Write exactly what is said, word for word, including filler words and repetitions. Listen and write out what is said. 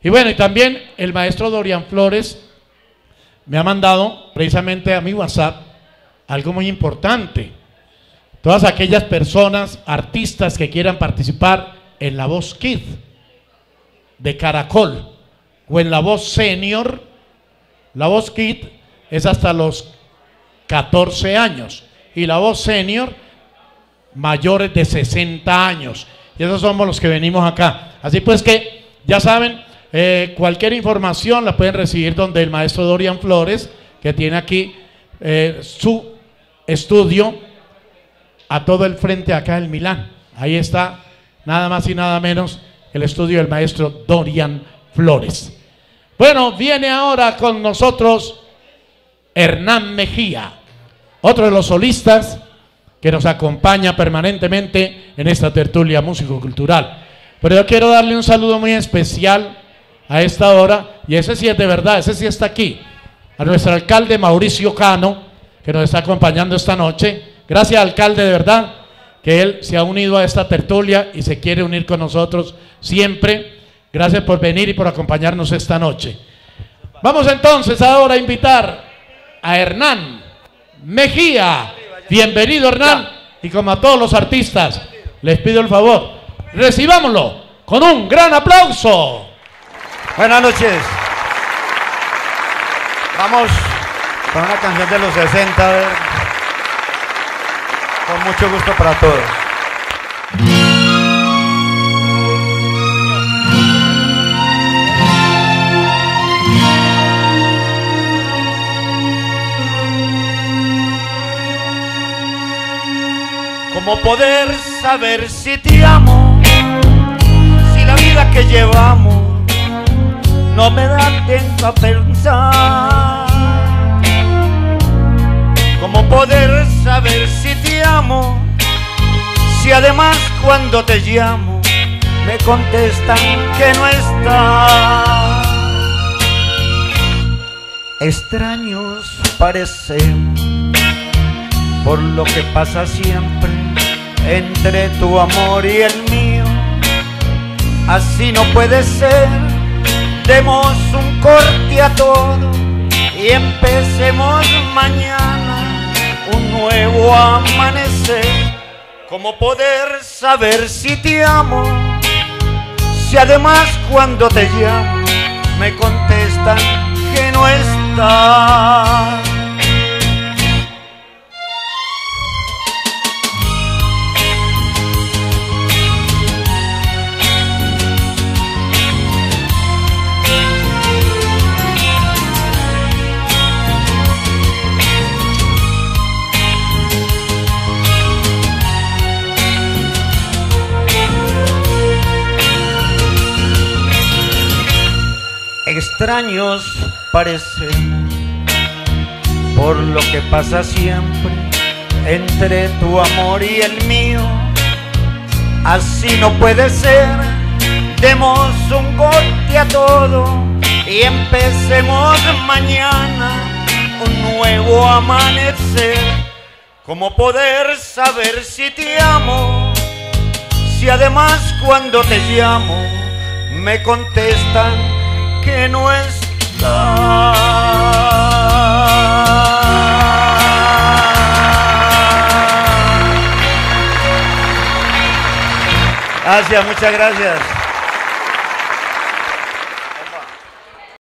Y bueno, y también el maestro Dorian Flores me ha mandado precisamente a mi WhatsApp algo muy importante. Todas aquellas personas, artistas que quieran participar en La Voz Kid de Caracol o en La Voz Senior. La Voz Kid es hasta los catorce años y La Voz Senior mayores de sesenta años, y esos somos los que venimos acá. Así pues que ya saben, eh, cualquier información la pueden recibir donde el maestro Dorian Flores, que tiene aquí eh, su estudio a todo el frente acá del Milán. Ahí está nada más y nada menos el estudio del maestro Dorian Flores. Bueno, viene ahora con nosotros Hernán Mejía, otro de los solistas que nos acompaña permanentemente en esta tertulia músico-cultural. Pero yo quiero darle un saludo muy especial a esta hora, y ese sí es de verdad, ese sí está aquí, a nuestro alcalde Mauricio Cano, que nos está acompañando esta noche. Gracias, alcalde, de verdad, que él se ha unido a esta tertulia y se quiere unir con nosotros siempre. Gracias por venir y por acompañarnos esta noche. Vamos entonces ahora a invitar a Hernán Mejía. Bienvenido, Hernán, y como a todos los artistas, les pido el favor, recibámoslo con un gran aplauso. Buenas noches. Vamos con una canción de los sesenta, a ver, con mucho gusto para todos. ¿Cómo poder saber si te amo? Si la vida que llevamos no me da tiempo a pensar. ¿Cómo poder saber si te amo? Si además cuando te llamo me contestan que no estás. Extraños parecen por lo que pasa siempre entre tu amor y el mío. Así no puede ser. Demos un corte a todo y empecemos mañana un nuevo amanecer. ¿Cómo poder saber si te amo? Si además cuando te llamo me contestan que no estás. Extraños parecen por lo que pasa siempre entre tu amor y el mío. Así no puede ser. Demos un corte a todo y empecemos mañana un nuevo amanecer. ¿Cómo poder saber si te amo? Si además cuando te llamo me contestan que no está. Gracias, muchas gracias.